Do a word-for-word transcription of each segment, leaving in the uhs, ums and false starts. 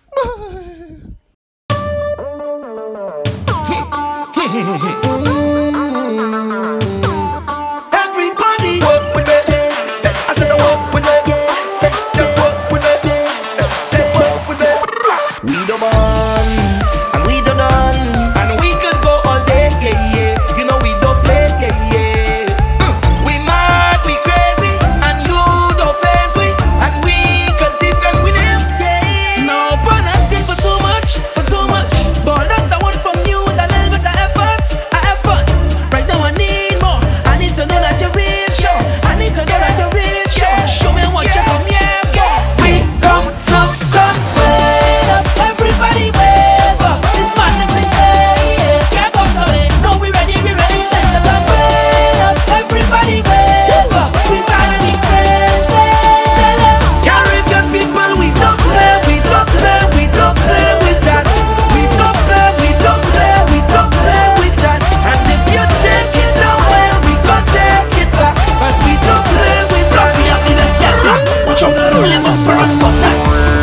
Everybody work with it. I said I work with it. Just work with it. Say work with it. We don't want and we don't none, and we could go all day, yeah, yeah. You know we don't play, yeah, yeah. Uh, we mad, we crazy, and you don't face we, and we can tiff and we live, yeah. No brother asking for too much, for too much. But that's the one from you with a little bit of effort, a effort. Right now I need more. I need to know that you're real sure. I need to know that you're real sure. Show me what you come here for. We come to turn Wave up, everybody wave up. This madness in air. Can't talk to me. No, we ready, we ready. Time to talk. Wave up, everybody wave up. We bad and we crazy. Tell them Caribbean people, we don't play, we don't play, we don't play with that. We don't play, we don't play, we don't play with that. And if you take it away, we gon' take it back. Cause we don't play with that. Trust me, I'm in a step. Watch out the rolling bumper and walk that.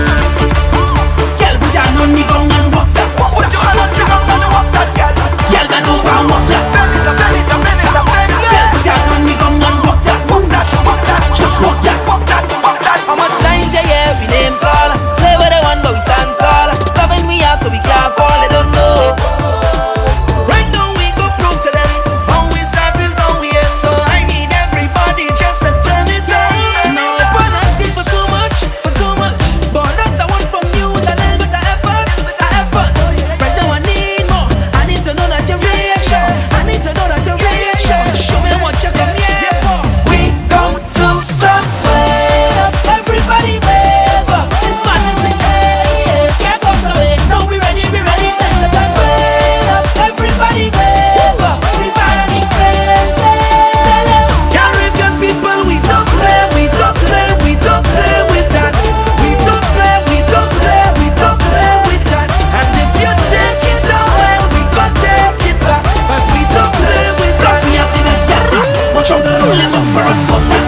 Girl, put your hand on the ground and walk that. Put your hand on the ground and walk that, girl. Girl, bend over and walk that. Bend it up, bend it up, bend it up, bend it up. Girl, put your hand on the ground and walk that. Walk that, walk that, Just walk that. walk that, walk that. How much times you hear we name call? Say what they want, but we stand tall. Loving me out so we can't fall. They don't know. Right now we go prove to them how we start is how we end. So I need everybody just to turn it on. No one asking for too much, for too much. But that's the one from you with a little bit of effort, a effort. Right now I need more. I need to know that you're real sure. I need to know that you're real sure. Show me what you come here for. We come to turn Wave up, everybody wave up. This madness in air. Can't talk to me. No, we ready, we ready. Time to talk. Wave up, everybody wave up. We bad and we crazy. Tell them Caribbean people, we don't play, we don't play, we don't play with that. We don't play, we don't play, we don't play with that. And if you take it away, we gon' take it back. Cause we don't play with that. Trust me, I'm in a step. Watch out the rolling bumper and walk that.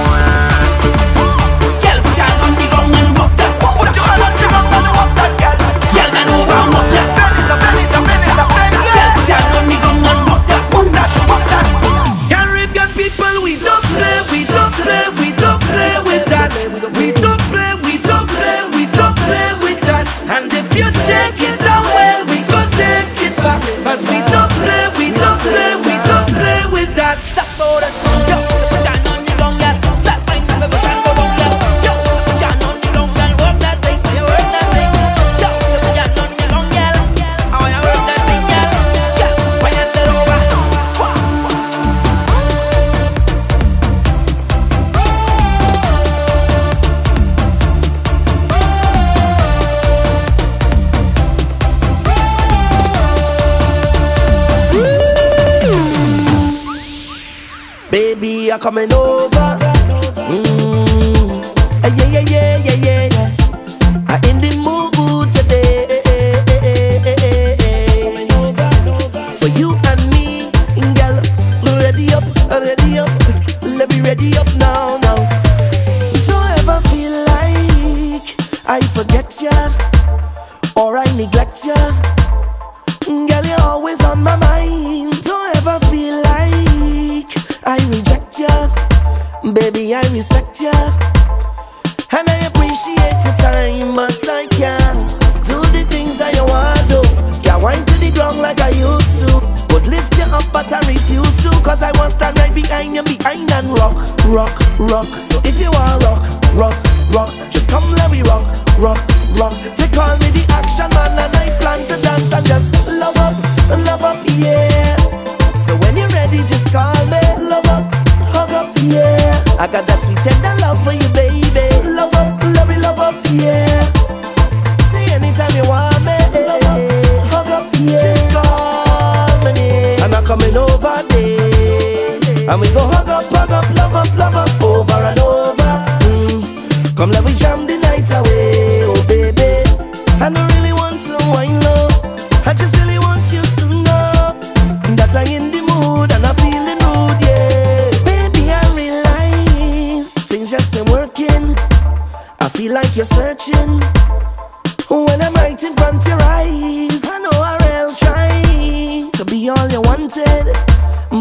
Girl, put your hand on the ground and walk that. Put your hand on the ground and walk that, girl. Girl, bend over and walk that. Bend it up, bend it up, bend it up, bend it Girl, up. put your hand on the ground and walk that. Walk that, walk that. Caribbean people, we don't play, we don't play, we don't play with that. We don't play, we don't play, we don't play with that. And if you take it away, we gon' take it back. Cause we don't play, we don't play, we don't play with that. Stop for that. Yo, put your hand on the ground, girl. Start find some people stand go down, girl. Yo, put your hand on the ground, girl. Work that thing, you work that thing. Yo, put your hand on the ground, girl. I want you work that thing, girl. Girl, when you turn over. Baby, you're coming over. Mm. Eh, yeah, yeah, yeah, yeah, yeah, yeah. I'm in the mood today. For you and me, girl. Ready up, ready up. Let me ready up now, now. Don't ever feel like I forget ya or I neglect ya. Girl, you're always on my mind. Don't ever feel like I reject ya. Baby, I respect ya. And I appreciate your time, but I can't do the things that you want to. Can't wind to the ground like I used to. Would lift you up, but I refuse to. Cause I want to stand right behind you, behind and rock, rock, rock. So if you want rock, rock, rock, just come let me rock, rock, rock. They call me the action man and I plan to dance and just love up, love up, yeah. So when you're ready, just call me. Love up, hug up, yeah. I got that sweet tender love for you, baby. Love up, love it, love up, yeah. Say anytime you want me. Love up, hug up, yeah. Just call my name and I'm coming over there. And we go hug up, hug up, love up, love up, over and over. Mm. Come let me jam the night away, oh baby. I don't really want to wind low. I just really want you to know that I'm in the mood and I'm feeling rude, yeah. Baby, I realize things just ain't working. I feel like you're searching when I'm writing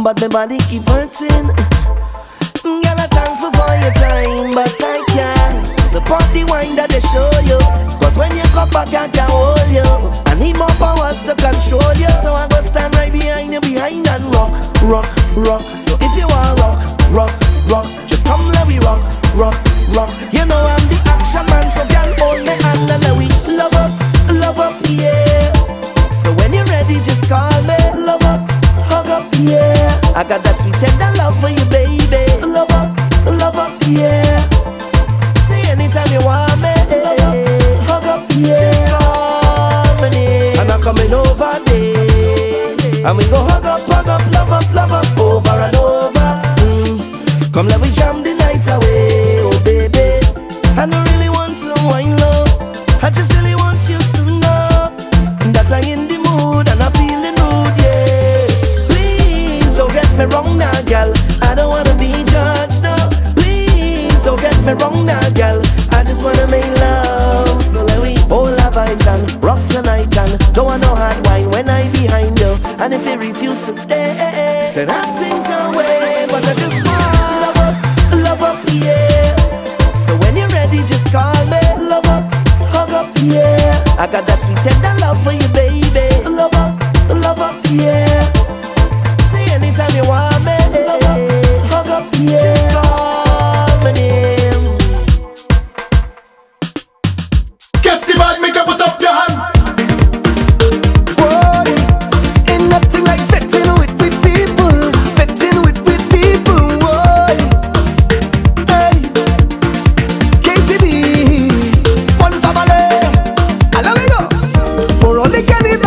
but my body keep hurting. Girl, I'm thankful for your time, but I can't support the wine that they show you. Cause when you come back, I can't hold you. I need more powers to control you. So I go stand right behind you, behind and rock, rock, rock. So if you want rock, rock, rock, just come let me rock, rock, rock. You know I'm the action man, so girl, hold me hand and let we love up, love up, yeah. So when you're ready, just call me, love up, hug up, yeah. I got that sweet tender love for you, baby. Love up, love up, yeah. Say anytime you want me, eh, hug up, yeah. Just call my name, and I'm coming over there. And we go hug up, hug up, love up, love up, over and over. Mm. Come let me jam the night away, oh baby. I don't really want to wine low, I just really want you to know that I'm in the mood and I feel the mood, yeah. Please don't get me wrong now, girl, I don't wanna be judged, no. Please don't get me wrong now, girl, I just wanna make love. So let me hold our vibes and rock tonight, and don't want no hard wine when I behind you. And if you refuse to stay, then I things away. But I just want love up, love up, yeah. So when you're ready, just call me, love up, hug up, yeah. I got that sweet tender love for you, baby. Love up, love up, yeah. Say anytime you want me, love up, hug up, yeah. Just call my name. Guess the bad, make you put up your hand. Boy, ain't nothing like fitting with with people, fitting with with people, boy. Hey, K T D, one family. I love you. For all the Kenny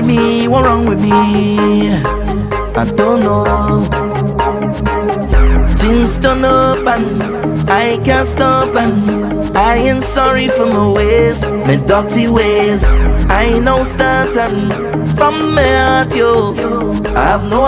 with me? What wrong with me? I don't know. Things turn up and I can't stop, and I ain't sorry for my ways, my dirty ways. I ain't no starting from my heart, yo. I have no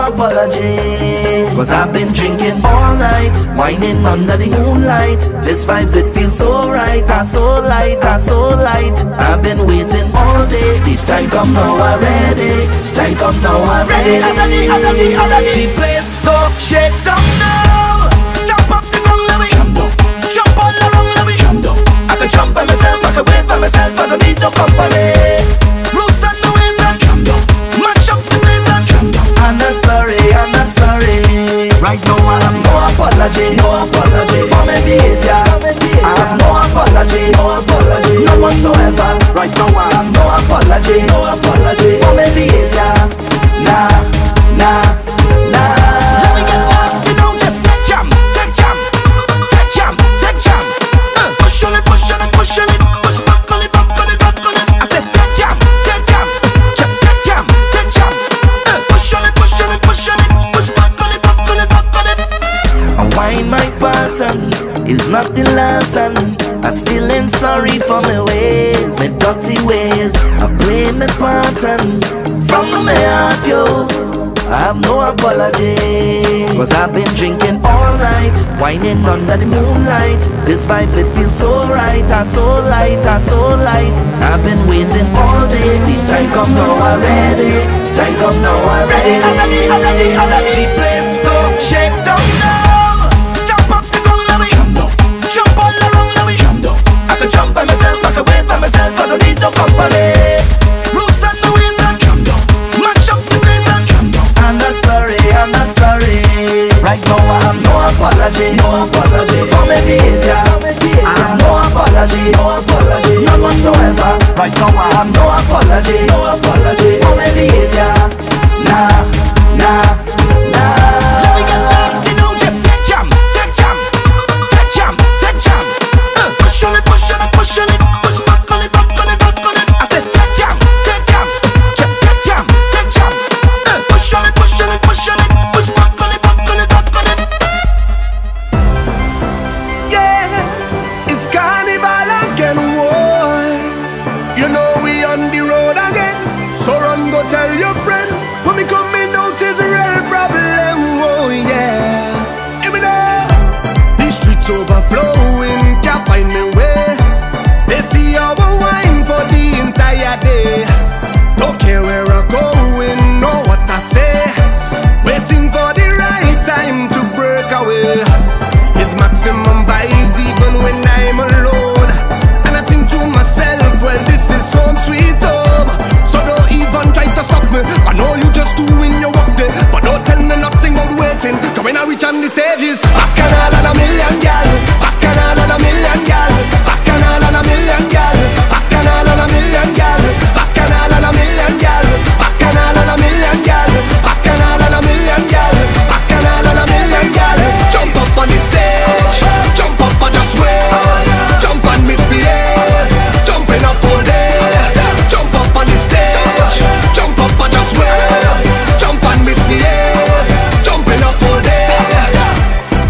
apology, cause I've been drinking all night, whining under the moonlight. This vibes, it feels so right, I so light, I so light. I've been waiting all day, the time come now already. Time come now already. Already, already, already. The place go shake down now. Stop up the ground, let me jump down. Jump all around, let me jump down. I can jump by myself, I can wait by myself, I don't need no company. Rules and the ways and jump down. Match up the place and jump down. I'm not sorry, I'm not sorry. Right now I have no apology, no apology for my behavior. I have no apology, no apology, none whatsoever. Right now I have no apology, no apology for my behavior. Nah, nah, nah. Let me get lost, you know, just take jam, take jam, take jam, take jam. Uh, push on it, push on it, push on it, push back on it, back on it, back on it. I said take jam, take jam, just take jam, take jam. Uh, push on it, push on it, push on it, push back on it, back on it, back on it. I wind my person, it's not the last, and I still ain't sorry for my ways, my dirty ways. I play my part and from my heart, yo, I have no apology, cause I've been drinking all night, whining under the moonlight. This vibes, it feels so right, I so light, I so light. I've been waiting all day, the time come now already. Time come now already, already, already, already. The place go shake down now. Stop up the ground, let me jump down. Jump all around, let me jump down. I can jump by myself, I can wait by myself, I don't need no company. Rules and the ways and jump down. Match up the place and jump down. I'm not sorry, I'm not sorry. Right now I have no apology, no apology for my behavior. I have no apology, no apology, none whatsoever. Right now I have no apology, no apology for my behavior. Nah, nah, nah. Let me get lost, you know, just take jam, take jam, take jam, take jam. Uh, push on it, push on it, push on it, push back on it, back on it, back on it. I said take jam, take jam, just take jam, take jam. Uh, push on it, push on it, push on it, push back on it, back on it, back on it. Yeah, it's carnival again, boy. You know we on the road again, so run go tell your friend. When we coming out is a real problem, oh yeah. Give me that. The streets overflowing, can't find me way. They see our wine for the entire day. Don't care where I'm going, know what I say. Waiting for the right time to break away. It's maximum vibes even when I'm alone. And I think to myself, well this is home sweet home. So don't even try to stop me. I know you just doing your work there, but don't tell me nothing about waiting. Cause when I reach on the stages, bacchanal and a million gal, bacchanal and a million gal, bacchanal and a million gal, bacchanal and a million gal, bacchanal and a million gal, bacchanal and a million gal, bacchanal and a million gal, bacchanal and a million gal. Jump up on the stage, jump up and just wait, jump and misbehave, jumping up all day. Jump up on the stage, jump up and just wait, jump and misbehave, jumping up all day.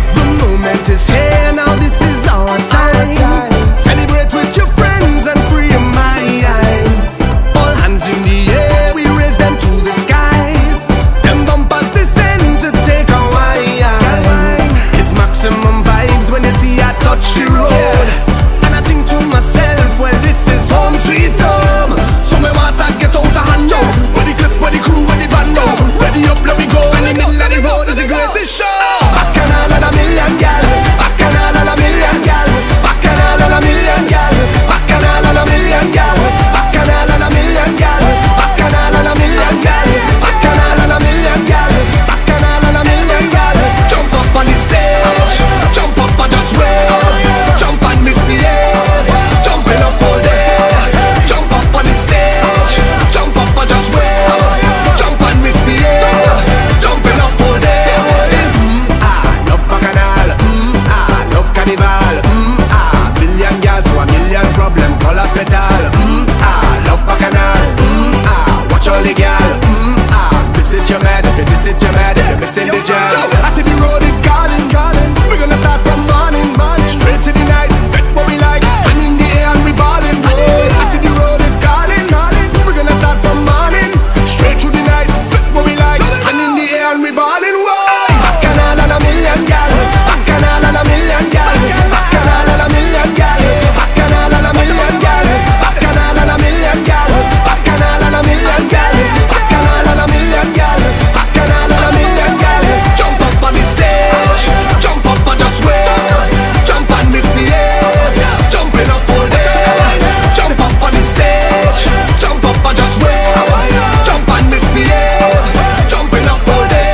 Mm, ah, this is your man, if you this is your man, if you missing the jam. I see the road is calling, calling. We're gonna start from morning, morning, straight to the night. Fit what we like, and in the air and we ballin'. I see the road is calling, calling. We're gonna start from morning, straight to the night. Fit what we like, and in the air and we ballin'. Bacchanal and a million gal, bacchanal and a million gal, bacchanal and a million gal, bacchanal and a million gal, bacchanal and a million gal, bacchanal and a million gal, bacchanal and a million gal, bacchanal and a million gal. Jump up on the stage, jump up and just wave, jump and misbehave, jumping up all day. Jump up on the stage, jump up and just wave, jump and misbehave, jumping up all day.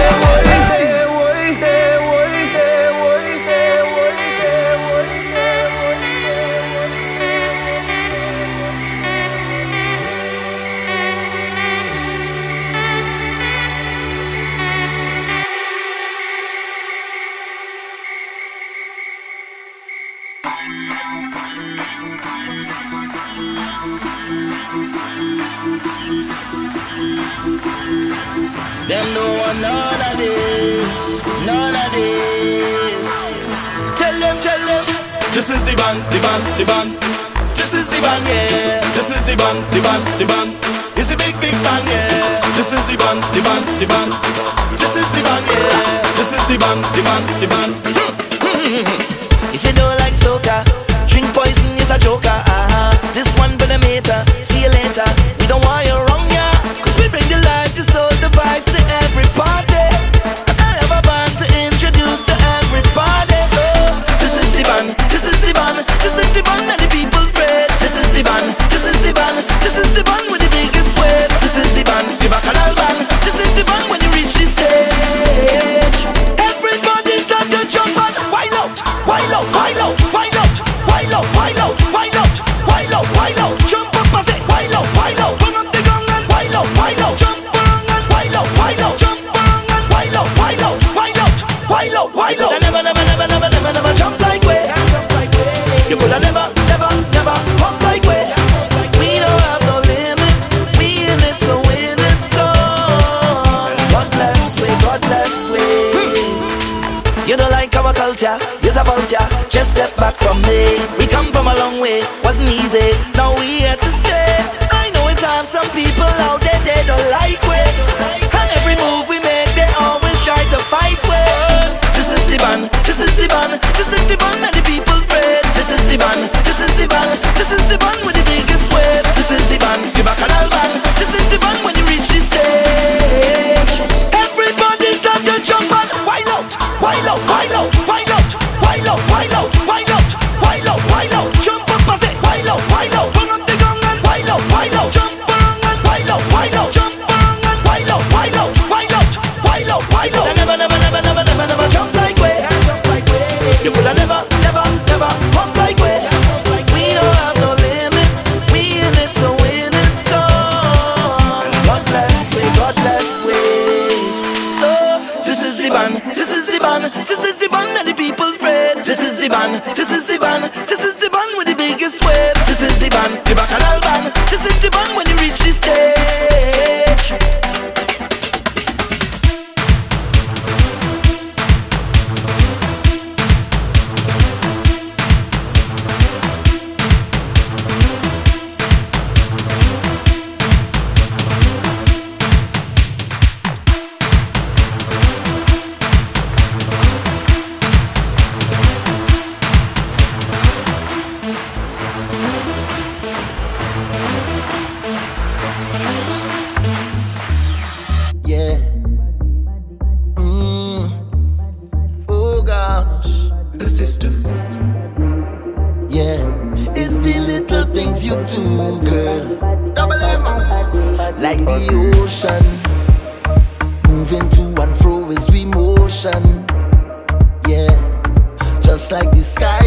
Them no want none of this, none of this. Tell them, tell them, this is the band, the band, the band. This is the band, yeah. This is the band, the band, the band. It's a big, big band, yeah. This is the band, the band, the band. This is the band, yeah. This is the band, the band, the band. If you don't like soca, drink poison is a joker. Uh-huh. This one for the meter. See you later. We don't want you wrong, yeah. Cause we bring the life to soul, the vibes to every party. I have a band to introduce to everybody. So this is the band, this is the band, this is the band that the people afraid. This is the band, this is the band, this is the band with the biggest wave. This is the band, the bacchanal band. This is the band when you reach the stage. Everybody start to jump on. Wild out, wild out, wild out, wild out, wild out, wild out, wild out, wild out, wild out. Jump up and say wild out, wild out. Turn up the gong and wild out, wild out. Jump around and wild out, wild out. Jump around and wild out, wild out, wild out, wild out, wild out. Never, never, never, never, never, never jump like we. You coulda never, never, never hop like we. We don't have no limit. We in it to win it all. God bless we, God bless we. You don't like our culture, you're a vulture. Just step back from me. We come from a long way, wasn't easy. Now we here to stay. I know it's time some people out there they don't like we. And every move we make they always try to fight we. This is the band, this is the band, this is the band that the people afraid. This is the band, this is the band, this is the band with the biggest wave. This is the band, the bacchanal band. This is the band when you reach the stage. Everybody start to jump on. Wild out, wild out, wild out, wild out, wild out, wild out, wild out, wild out, wild out. Jump up and say wild out, wild out. Turn up the gong and wild out, wild out. Jump around and wild out, wild out. Jump around and wild out, wild out, wild out, wild out, wild out. Never, never, never, never, never, never jump like we. You coulda never, never, never hop like we. We don't have no limit. We in it to win it all. God bless we, God bless we. So this is the band, this is the band, this is the band that the people afraid. This is the band, this is the band, this is the band with the biggest wave. This is the band, the bacchanal band. This is the band when you reach the stage. Yeah. Mm. Oh gosh. The system. Yeah. It's the little things you do, girl. Double M. Like the ocean. Moving to and fro is we motion. Yeah. Just like the sky.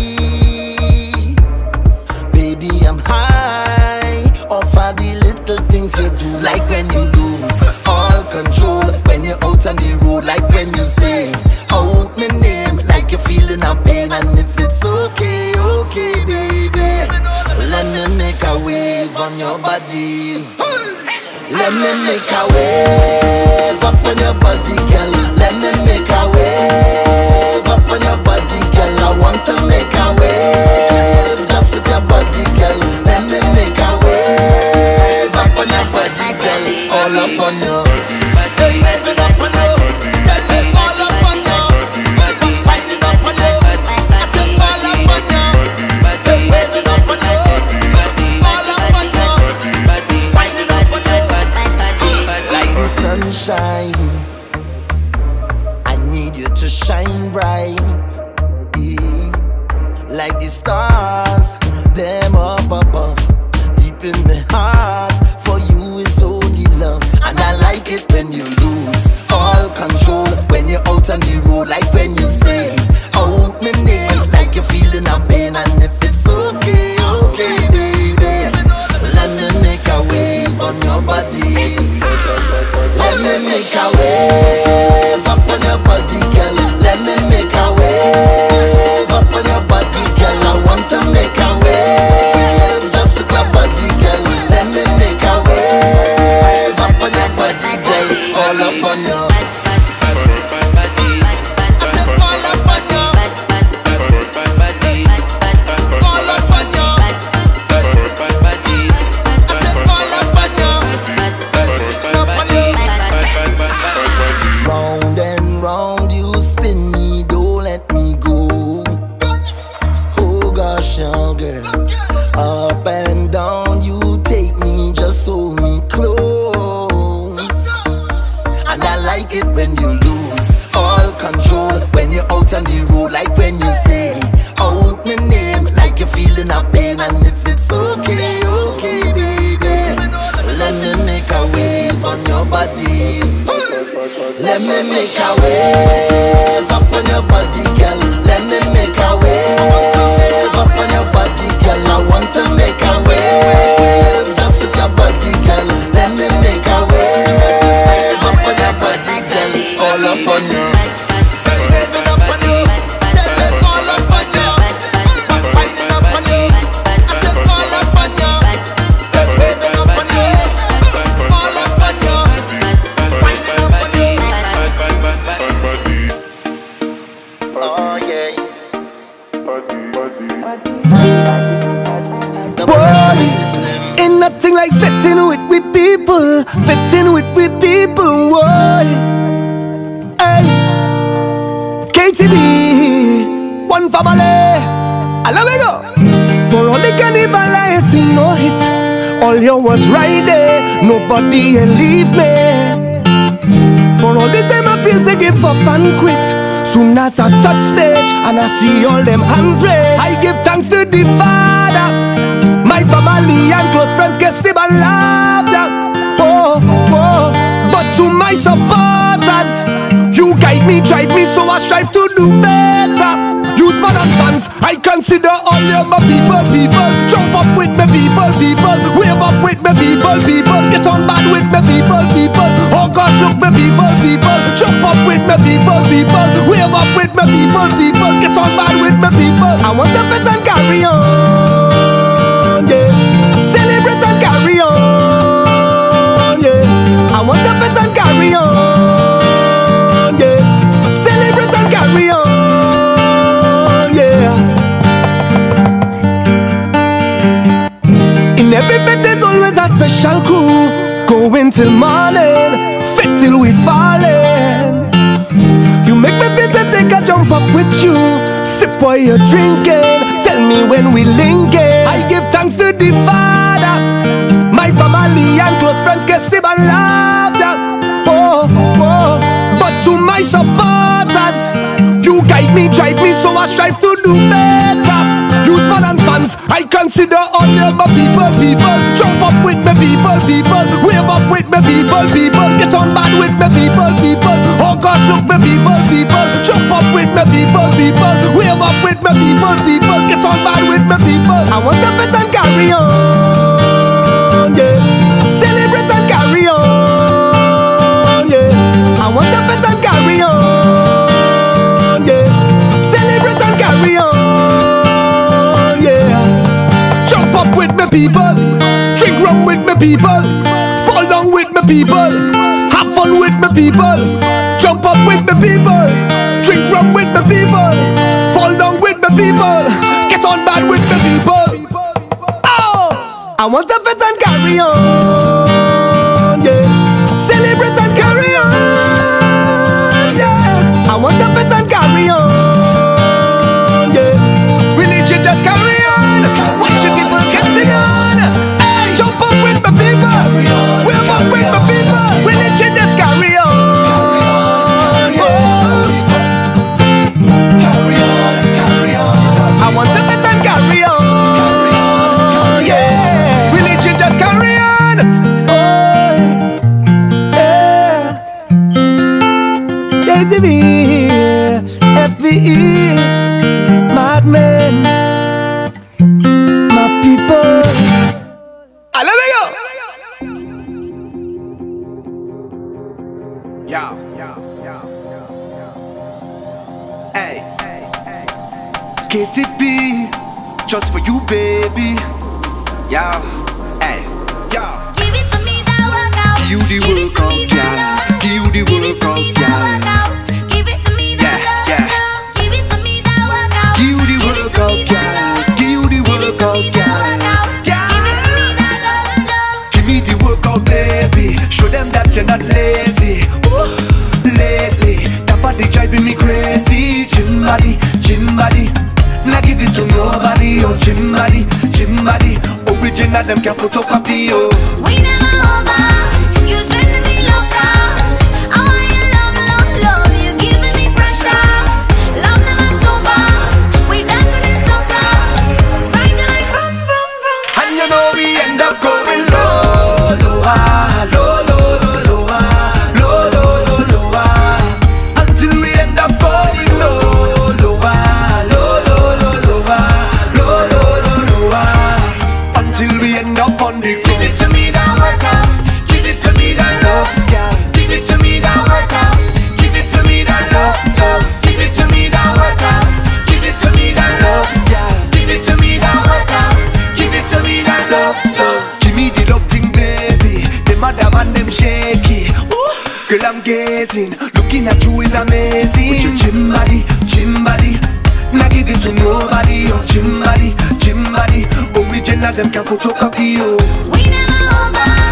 Baby, I'm high off of the little things you do. Like when you lose all control, when you're out on the road. Like when you say out my name, like you're feeling a pain. And if it's okay, okay, baby, let me make a wave on your body. Let me make a wave up on your body, girl. Let me make a wave up on your body, girl. I want to make a wave just with your body, girl. Let me make a wave up on your body, girl. All up on your body, waving up on you. Tell me all up on you, winding up on you. I said all up on you, waving up on you. All up on you, winding up on you. Like the sunshine, I need you to shine bright. Yeah. Like the stars, them up above. Deep in the heart, for you is only love. And I like it when you lose all control, when you're out on the road. Like when you say out my name, like you're feeling a pain. And if it's okay, okay, baby, let me make a wave on your body. Let me make a wave up on your body, girl. Let me make a wave up on your body, girl. I want to make a wave just with your body, girl. Let me make a wave up on your body, girl. All up on your I said all up on your all up on your I said all up on your up on your. Round and round you spin me, don't let me go. Oh gosh, young girl. Up and down you take me, just hold me close. And I like it when you lose all control, when you're out on the road. Like when you say out my name, like you're feeling a pain. And if it's okay, okay, baby, let me make a wave on your body. Let me make a wave up on your body, girl. Let me make a wave up on your body, girl. I want to make a wave just with your body, girl. Let me make a wave up on your body, girl. All up on you, waving up on you. Tell me all up on you, winding up on you. I said all up on you, said waving up on you, all up on you, winding up on you. Oh yeah. Boy, ain't nothing like fitting with we people, fitting with we people, boy. Hey, K T B, one family, I love it go. For all the carnival I see no hit, all you was right there, nobody ain't leave me. For all the time I feel to give up and quit, soon as I touch stage and I see all them hands raised, I give thanks to the Father, my family and close friends, guess they and laughter. Oh, oh, but to my supporters, you guide me, drive me, so I strive to do better. Use man and fans, I consider all of my people, people. Jump up with me people, people. Wave up with me people, people. Get on bad with me people, people. Oh God, look me people, people. Jump up with me people, people. Wave up with me people, people. Get on bad with me people. I want to fit and carry on, yeah. Celebrate and carry on, yeah. I want to fit and carry on, yeah. Celebrate and carry on. In every fit there's always a special crew, going till morning, fit till we falling. You make me feel to take a jump up with you, sip while you're drinking, tell me when we linking. I give thanks to the Father, my family and close friends, guess they and laughter. Oh, oh, but to my supporters, you guide me, drive me, so I strive to do better. Use man and fans, I consider all of my people, people. Jump up with me people, people. Wave up with me people, people. Get on bad with me people, people. Oh God, look me people, people. Jump up with me people, people. Wave up with me people, people. Get on bad with me people. I want to fit and carry on, yeah. Celebrate and carry on, yeah. I want to fit and carry on, yeah. Celebrate and carry on. With me people, drink rum with me people, fall down with me people. down with my people, jump up with my people, drink rum with my people, fall down with my people, get on bad with my people. Oh, I want to fit and carry on, yeah. Celebrate and carry on, yeah. I want to fit and carry on, yeah. Religion just carry on, worship people carry on. Hey, jump up with my people, wave up with my people. Religion just carry on. I want to fit and carry on, yeah. Religion just carry on. Oh, yeah. A T V, F V E, madmen, my people. I love you. Yo. Hey. K T P, just for you, baby. Yo. Hey. Yo. Give it to me, that workout. You the Give it to workout, me, girl. that love. You the Give it to workout, me, girl. that workout. Give it to me, that Yeah, yeah. love. Give it to me, that workout. You the Give it to workout, me, that girl. love. You the Give it to workout, me, that girl. workout. Give it to me, that love, love. Give me the workout, baby. Show them that you're not lazy. Ooh, lately, that body driving me crazy. Gym body, gym body. Now give it to nobody. Oh, gym body, gym body. Original, them can photocopy. Oh, We never over. You sending me loca. I want your love, love, love. You giving me pressure. Love never sober. We dancing in soca. Riding like vroom, vroom, vroom. and you know we end up going low, lower, low, low, low, lower, low, low, low, lower, until we end up going low, lower, low, low, low, lower, low, low, low, lower, until we end up on the ground. Give it to me that workout, give it to me that love, yeah. Give it to me that workout, give it to me that love, love. Give it to me that workout, give it to me that love, yeah. Give it to me that workout, give it to me that love, love. Give me the love thing, baby. Them other man, them shaky. Ooh, girl, I'm gazing, looking at you is amazing. With your gym body, gym body. Now give it to nobody. Oh, gym body, gym body. Original, them can photocopy. Oh, We never over.